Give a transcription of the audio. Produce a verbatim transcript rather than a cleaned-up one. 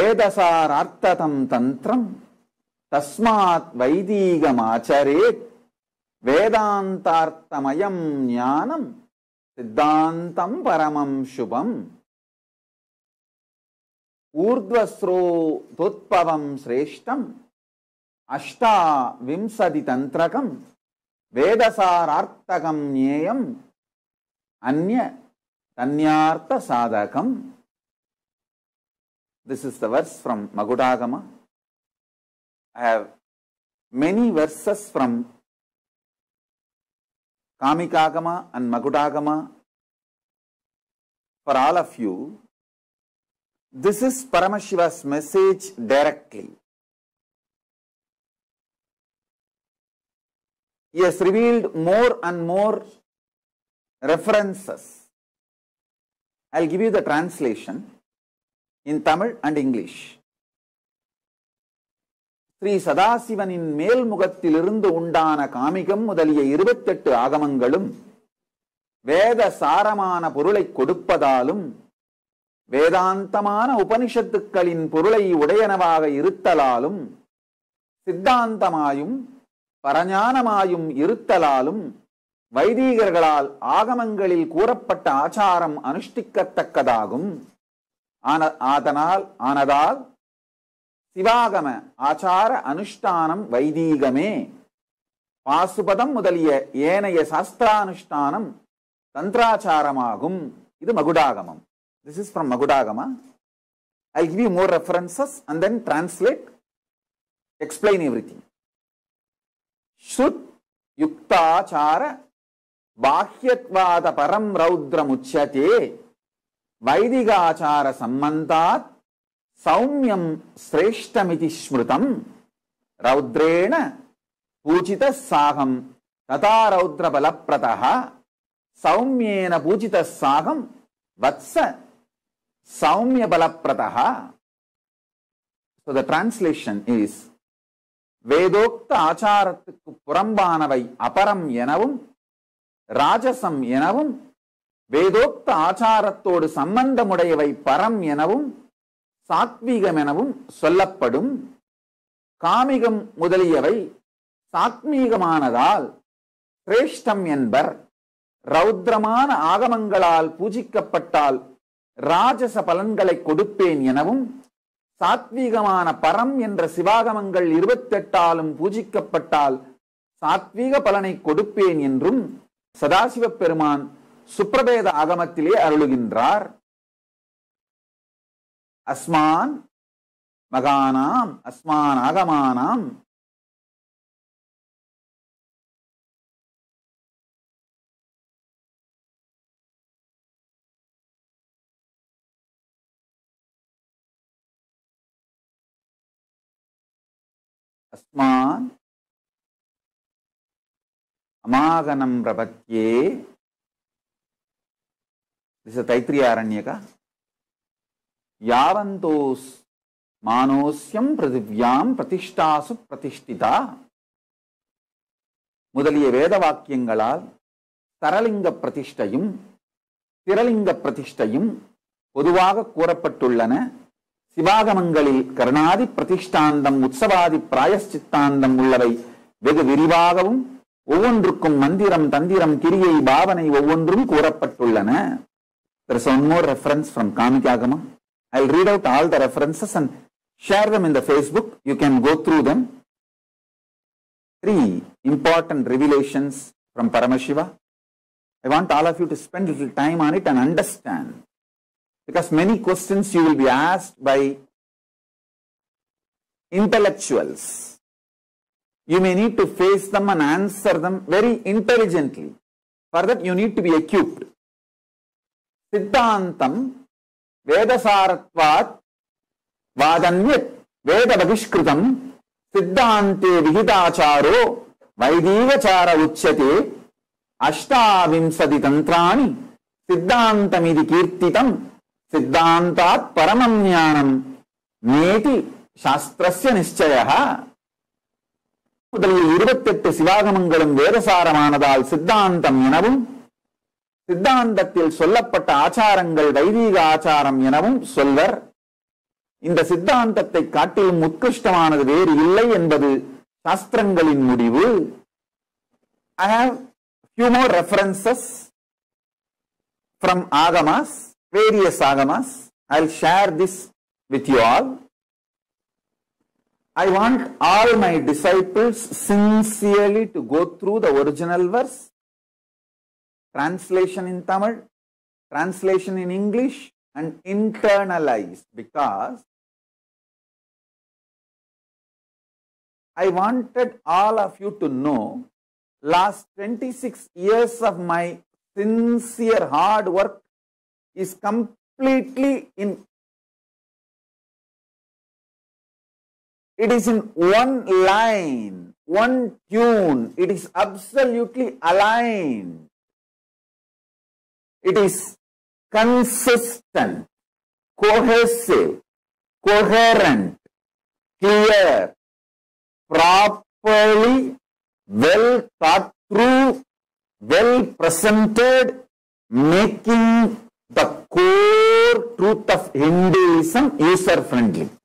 வேதசாரார்த்ததம் தந்திரம் தஸ்மாத் வைதீகமாச்சரேத் வேதாந்தார்த்தமயம் ஞானம் சித்தாந்தம் பரமம் சுபம் ஊர்த்வஸ்ரோதோத்பவம் சிரேஷ்டம் அஷ்டா விம்சதி தந்திரகம் வேதசாரார்த்தகம் ஞேயம் அந்ய தன்யார்த்த சாதகம். This is the verse from Magudagama. I have many verses from Kamikagama and Magudagama for all of you. This is Paramashiva's message directly. He has revealed more and more references. I'll give you the translation in Tamil and English. Sri சதாசிவனின் மேல் முகத்திலிருந்து உண்டான காமிகம் முதலிய இருபத்தெட்டு ஆகமங்களும் வேத சாரமான பொருளை கொடுப்பதாலும் வேதாந்தமான உபனிஷத்துக்களின் பொருளை உடையனவாக இருத்தலாலும் சித்தாந்தமாயும் பரஞானமாயும் இருத்தலாலும் வைதீகர்களால் ஆகமங்களில் கூறப்பட்ட ஆச்சாரம் அனுஷ்டிக்கத்தக்கதாகும். ஆதனால் ஆனதால் சிவாகம ஆச்சார அனுஷ்டானம் வைதீகமே. பாசுபதம் முதலிய ஏனைய சாஸ்திரானுஷ்டானம் தந்திராச்சாரமாகும். இது மகுடாகமம். This is from Magudagama. I'll give you more references and then translate, explain everything. Shut yuktaachara bahyatvaada param raudram uchyate vaidigachara sammantat saumyam sreshtamiti smrutam raudrena pujita saham tata raudra balaprataha saumyena pujita saham vatsa saumya balaprataha. So the translation is, வேதோக்த ஆச்சாரத்துக்கு புறம்பானவை அபரம் எனவும் ராஜசம் எனவும் வேதோக்த ஆச்சாரத்தோடு சம்பந்தமுடையவை பரம் எனவும் சாத்வீகம் எனவும் சொல்லப்படும். காமிகம் முதலியவை சாத்வீகமானதால் சிரேஷ்டம் என்பர். ரௌத்ரமான ஆகமங்களால் பூஜிக்கப்பட்டால் ராஜச பலன்களை கொடுப்பேன் எனவும் சாத்வீகமான பரம் என்ற சிவாகமங்கள் இருபத்தெட்டாலும் பூஜிக்கப்பட்டால் சாத்வீக பலனை கொடுப்பேன் என்றும் சதாசிவ பெருமான் சுப்ரபேத ஆகமத்திலே அருளுகின்றார். அஸ்மான் மகானாம் அஸ்மான் ஆகமானாம் அஸ்மான் அமாகனம் பிரபத்யே. This is Taittiriya Aranyaka. யாவந்தோஸ் மானோஸ்யம் பிருதிவ்யாம் பிரதிஷ்டாசு பிரதிஷ்டிதா முதலிய வேத வாக்கியங்களால் தரலிங்க பிரதிஷ்டையும் திரலிங்க பிரதிஷ்டையும் பொதுவாக கூறப்பட்டுள்ளன. சிவாகமங்களில் கருணாதி பிரதிஷ்டாந்தம் உற்சவாதி பிராயஷ்சித்தாந்தம் உள்ளவை வெகு விரிவாகவும் ஒவ்வொன்றுக்கும் மந்திரம் தந்திரம் கிரியை பாவனை ஒவ்வொன்றும் கூறப்பட்டுள்ளன. There is one more reference from Kamikagama. I'll read out all the references and share them in the Facebook. You can go through them. Three important revelations from Paramashiva. I want all of you to spend a little time on it and understand, because many questions you will be asked by intellectuals. You may need to face them and answer them very intelligently. For that you need to be equipped. Siddhantam Vedasaratvat Vadanyat Veda Bhagishkritam Siddhante Vihitacharo Vaidivachara Uchyate Ashtavimsadi Tantrani Siddhantamidi Kirtitam Siddhantat Paramam Jnanam Neti Shastrasya Nischyaha. முதலில் இருபத்தெட்டு சிவாகமங்களும் வேதசாரமானதால் சித்தாந்தம் எனவும் சித்தாந்தத்தில் சொல்லப்பட்ட ஆச்சாரங்கள் வைதீக ஆச்சாரம் எனவும் சொல்வர். இந்த சித்தாந்தத்தை காட்டிலும் உத்கிருஷ்டமானது வேறு இல்லை என்பது சாஸ்திரங்களின் முடிவு. I have few more references from Agamas, various Agamas. I'll share this with you all. I want all my disciples sincerely to go through the original verse, translation in Tamil, translation in English, and internalize, because I wanted all of you to know last twenty-six years of my sincere hard work is completely in, it is in one line, one tune, it is absolutely aligned, it is consistent, cohesive, coherent, clear, properly, well thought through, well presented, making the core truth of Hinduism user friendly.